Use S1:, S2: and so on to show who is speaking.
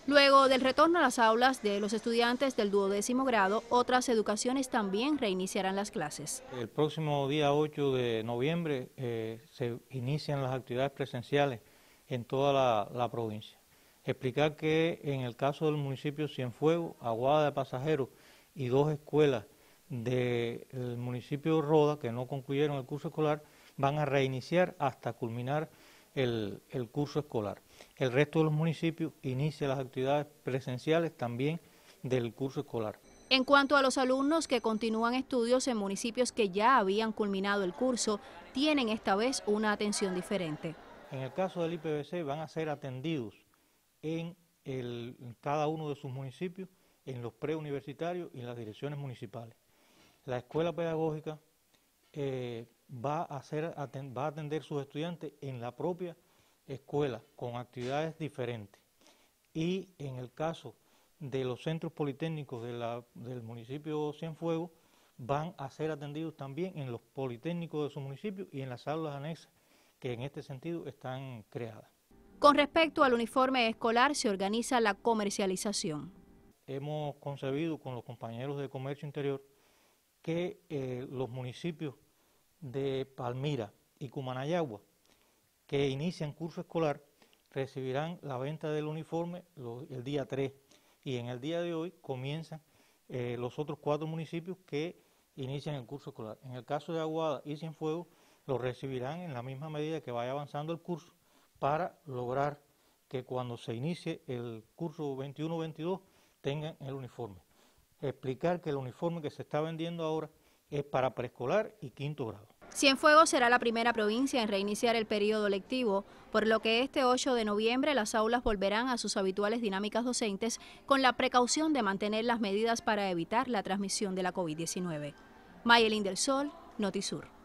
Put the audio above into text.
S1: Luego del retorno a las aulas de los estudiantes del 12º grado, otras educaciones también reiniciarán las clases.
S2: El próximo día 8 de noviembre se inician las actividades presenciales en toda la provincia. Explicar que en el caso del municipio Cienfuegos, Aguada de Pasajeros y 2 escuelas del municipio Roda, que no concluyeron el curso escolar, van a reiniciar hasta culminar el curso escolar. El resto de los municipios inicia las actividades presenciales también del curso escolar.
S1: En cuanto a los alumnos que continúan estudios en municipios que ya habían culminado el curso, tienen esta vez una atención diferente.
S2: En el caso del IPVC van a ser atendidos en cada uno de sus municipios, en los preuniversitarios y en las direcciones municipales. La escuela pedagógica va a atender sus estudiantes en la propia escuela con actividades diferentes. Y en el caso de los centros politécnicos del municipio Cienfuegos, van a ser atendidos también en los politécnicos de su municipio y en las aulas anexas que en este sentido están creadas.
S1: Con respecto al uniforme escolar, se organiza la comercialización.
S2: Hemos concebido con los compañeros de Comercio Interior que los municipios de Palmira y Cumanayagua, que inician curso escolar, recibirán la venta del uniforme el día 3 y en el día de hoy comienzan los otros 4 municipios que inician el curso escolar. En el caso de Aguada y Cienfuegos, lo recibirán en la misma medida que vaya avanzando el curso para lograr que cuando se inicie el curso 21-22 tengan el uniforme. Explicar que el uniforme que se está vendiendo ahora es para preescolar y 5º grado.
S1: Cienfuegos será la primera provincia en reiniciar el periodo lectivo, por lo que este 8 de noviembre las aulas volverán a sus habituales dinámicas docentes con la precaución de mantener las medidas para evitar la transmisión de la COVID-19. Mayelín del Sol, Notisur.